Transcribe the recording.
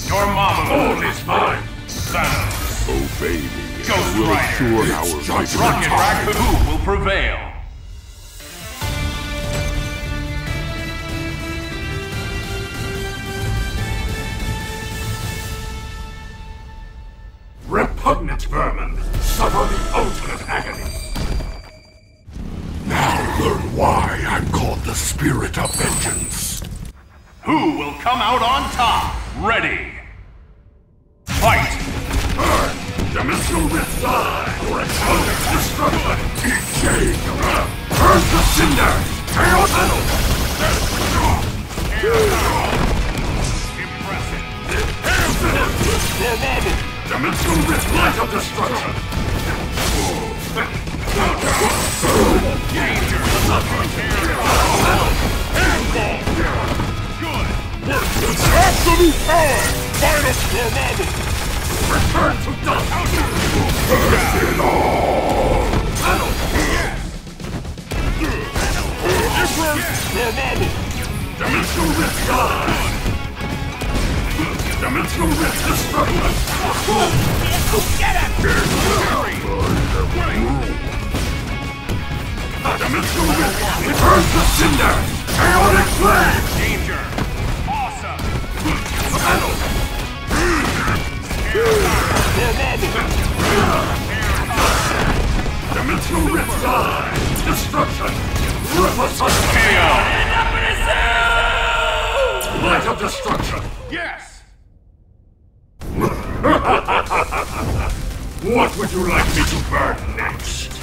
Dormammu! All is mine! Thanos! Obey me, Ghost and we'll Rider. ensure our It's right judgment Rocket time. Raccoon will prevail! Repugnant vermin, suffer the ultimate agony. Now learn why I'm called the Spirit of Vengeance. Who will come out on top? Ready! Fight! Burn! Dimensional Rift die! Or atomic destruction! Eat shade! Burn to cinder! Chaos metal! Impressive! Dimensional Rift light of destruction! Danger! Good! Absolute power! Thanos Dormammu! Return to dust! Earth in all! Metal! Emperor Dormammu! Dimensional Rift die! Dimensional Rift destruction! Get him! Dimensional Rift returns to cinder! Chaotic flame! Danger! Awesome! Metal! Dimensional Rift die! Destruction! Ruthless KO! light of destruction! Yes! What would you like me to burn next?